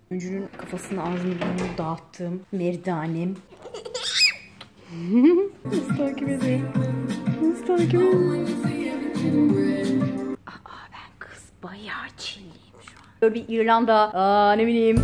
Öncünün kafasını ağzını burnunu dağıttım. Merdanem. Nasıl takip edeyim? Nasıl takip edeyim? Ben kız bayağı çilliyim şu an. Böyle bir İrlanda. Ne bileyim.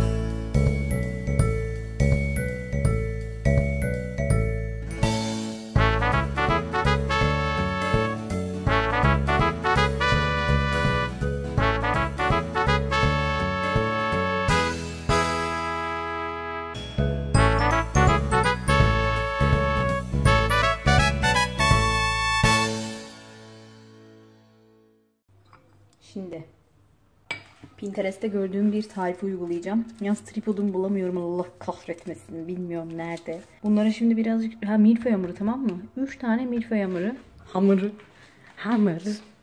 Şimdi Pinterest'te gördüğüm bir tarifi uygulayacağım. Yalnız tripodumu bulamıyorum, Allah kahretmesin. Bilmiyorum nerede. Bunlara şimdi birazcık milföy hamuru, tamam mı? 3 tane milföy hamuru. Hamur.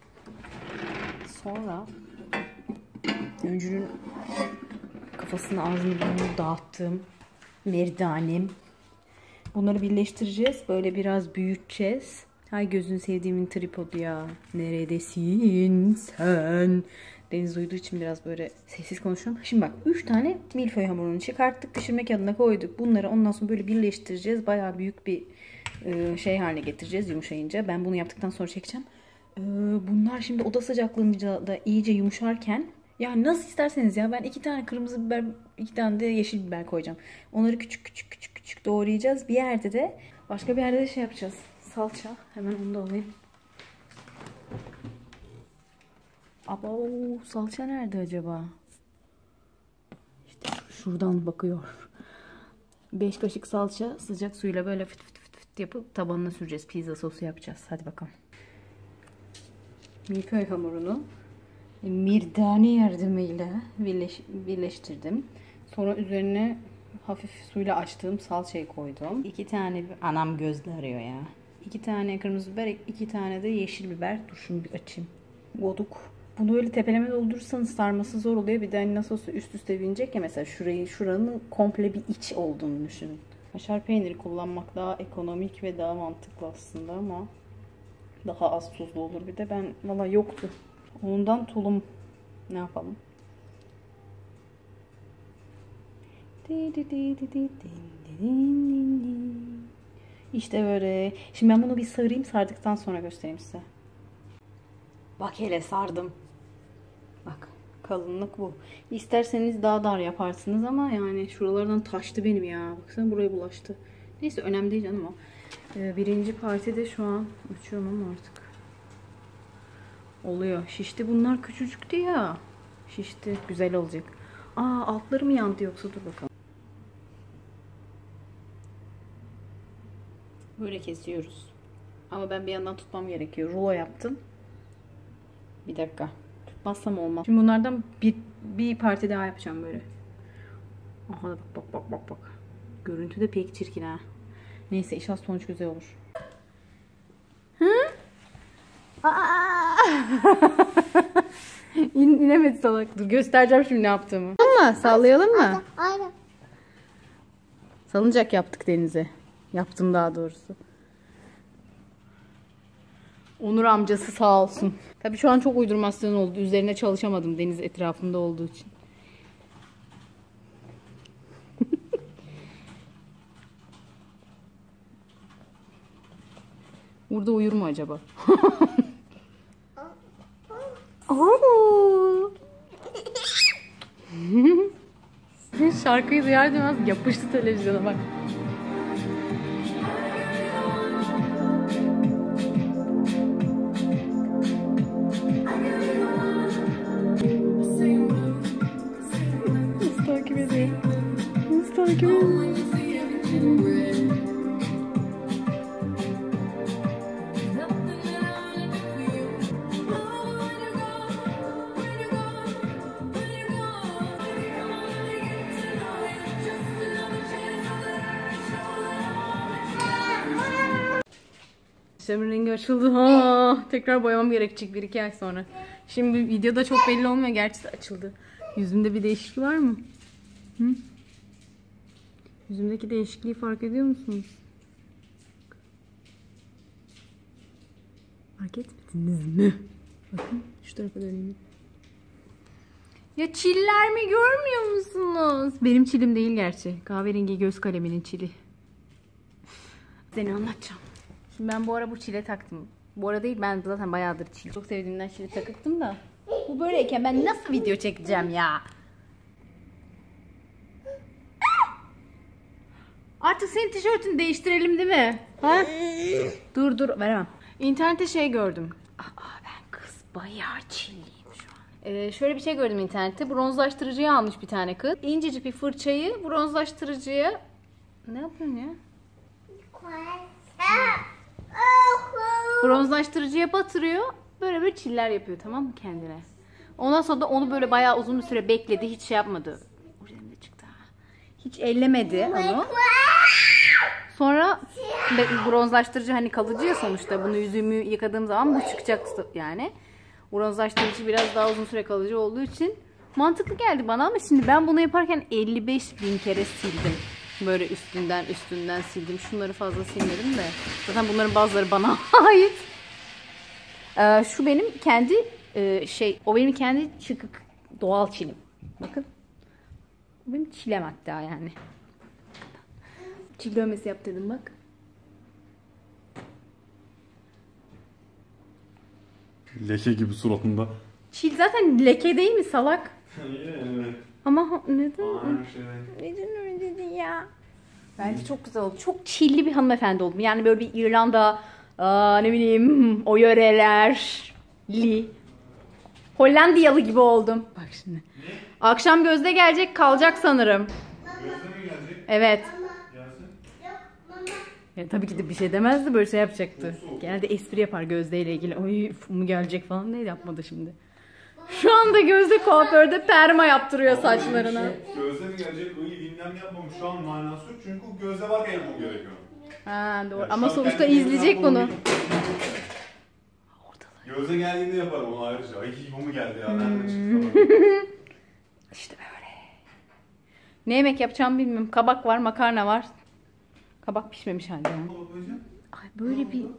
Sonra öncünün kafasını ağzını burnunu dağıttım. Merdanem. Bunları birleştireceğiz. Böyle biraz büyüteceğiz. Ay gözünü sevdiğimin tripodu ya. Neredesin sen? Deniz uyuduğu için biraz böyle sessiz konuşuyorum. Şimdi bak 3 tane milföy hamurunu çıkarttık. Pişirme kağıdına koyduk. Bunları ondan sonra böyle birleştireceğiz. Bayağı büyük bir şey haline getireceğiz yumuşayınca. Ben bunu yaptıktan sonra çekeceğim. Bunlar şimdi oda sıcaklığında da iyice yumuşarken, yani nasıl isterseniz ya, ben 2 tane kırmızı biber, 2 tane de yeşil biber koyacağım. Onları küçük doğrayacağız. Bir yerde de başka bir yerde de şey yapacağız. Salça. Hemen onu da alayım. Abo, salça nerede acaba? İşte şuradan bakıyor. 5 kaşık salça sıcak suyla böyle fıt fıt yapıp tabanına süreceğiz. Pizza sosu yapacağız. Hadi bakalım. Milföy hamurunu mirdane yardımıyla birleştirdim. Sonra üzerine hafif suyla açtığım salçayı koydum. 2 tane, anam gözle arıyor ya. 2 tane kırmızı biber, 2 tane de yeşil biber. Dur şunu bir açayım. Koyduk. Bunu öyle tepeleme doldurursanız sarması zor oluyor. Bir de hani nasıl olsa üst üste binecek ya, mesela şuranın komple bir iç olduğunu düşünün. Kaşar peyniri kullanmak daha ekonomik ve daha mantıklı aslında ama daha az tuzlu olur. Bir de ben valla yoktu. Ondan tulum ne yapalım? İşte böyle. Şimdi ben bunu bir sarayım. Sardıktan sonra göstereyim size. Bak hele sardım. Bak kalınlık bu. İsterseniz daha dar yaparsınız ama yani şuralardan taştı benim ya. Baksana buraya bulaştı. Neyse önemli değil canım o. Birinci partide şu an açıyorum ama artık oluyor. Şişti, bunlar küçücüktü ya. Şişti. Güzel olacak. Altları mı yandı yoksa, dur bakalım. Böyle kesiyoruz. Ama ben bir yandan tutmam gerekiyor. Rulo yaptım. Bir dakika. Tutmazsam olmaz. Şimdi bunlardan bir parti daha yapacağım böyle. Aha bak. Görüntü de pek çirkin ha. Neyse inşallah sonuç güzel olur. İnemedi salak. Dur göstereceğim şimdi ne yaptığımı. Ama sallayalım mı? Aynen. Salıncak yaptık denize. Yaptım daha doğrusu. Onur amcası sağ olsun. Tabii şu an çok uydurmasyon oldu. Üzerine çalışamadım deniz etrafında olduğu için. Burada uyur mu acaba? Şarkıyı duyar duymaz yapıştı televizyona bak. Nasıl takip edeyim? Nasıl takip edeyim? Saçlarımın rengi açıldı. Tekrar boyamam gerekecek 1-2 ay sonra. Şimdi videoda çok belli olmuyor. Gerçi de açıldı. Yüzümde bir değişiklik var mı? Hı? Yüzümdeki değişikliği fark ediyor musunuz? Fark etmediniz mi? Bakın şu tarafa döneyim. Ya çiller mi görmüyor musunuz? Benim çilim değil gerçi. Kahverengi göz kaleminin çili. Seni anlatacağım. Şimdi ben bu ara bu çile taktım. Bu ara değil, ben zaten bayağıdır çil. Çok sevdiğimden çile takıktım da. Bu böyleyken ben nasıl video çekeceğim ya? Artık senin tişörtünü değiştirelim değil mi? Ha? Dur veremem. İnternette şey gördüm. Ben kız bayağı çilliyim şu an. Şöyle bir şey gördüm internette. Bronzlaştırıcıya almış bir tane kız. İncecik bir fırçayı bronzlaştırıcıya... Ne yapıyorsun ya? Bronzlaştırıcıya batırıyor. Böyle çiller yapıyor, tamam mı, kendine? Ondan sonra da onu böyle bayağı uzun bir süre bekledi. Hiç şey yapmadı. Oraya çıktı. Hiç ellemedi onu. Sonra bronzlaştırıcı hani kalıcı ya sonuçta. Bunu yüzümü yıkadığım zaman bu çıkacak yani. Bronzlaştırıcı biraz daha uzun süre kalıcı olduğu için mantıklı geldi bana ama şimdi ben bunu yaparken 55.000 kere sildim. Böyle üstünden sildim. Şunları fazla silmedim de. Zaten bunların bazıları bana ait. Şu benim kendi o benim kendi çıkık doğal çilim. Bakın. Bu benim çilem hatta yani. Çil dövmesi yaptırdım bak. Leke gibi suratında. Çil zaten leke değil mi salak? Evet. Ama neden? Şey. Neden öyle dedin ya? Bence çok güzel oldu. Çok çilli bir hanımefendi oldum. Yani böyle bir İrlanda, ne bileyim, o yörelerli, Hollandiyalı gibi oldum. Bak şimdi. Ne? Akşam Gözde gelecek, kalacak sanırım. Gözde mi gelecek? Evet. Gelsin. Ya, tabii ki de bir şey demezdi, böyle şey yapacaktı. Genelde espri yapar Gözde ile ilgili. Oy mu gelecek falan, ne yapmadı şimdi. Şu anda Gözde kuaförde perma yaptırıyor saçlarına. Gözde mi gelecek? Bilmem yapmamış. Şu an manası yok. Çünkü Gözde varken yapmam gerekiyor. Ha doğru. Yani ama sonuçta izleyecek bunu. Gözde geldiğinde yaparım onu ayrıca. Ay bu mu geldi ya? Nereden çıktı? İşte böyle. Ne yemek yapacağımı bilmiyorum. Kabak var, makarna var. Kabak pişmemiş halde. Ay böyle bir...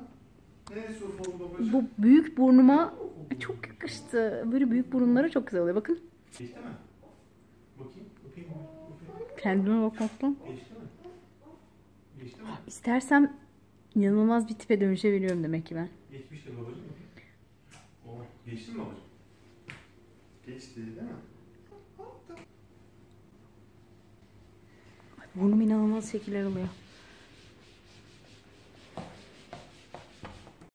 Bu büyük burnuma çok yakıştı. Böyle büyük burunlara çok güzel oluyor. Bakın. Geçti mi? Bakayım. Kendime bakmaktan. Geçti mi? Geçti mi? İstersem inanılmaz bir tipe dönüşebiliyorum demek ki ben. Geçmiştir babacığım. Geçti mi babacığım? Geçti değil mi? Burnum inanılmaz şekiller oluyor.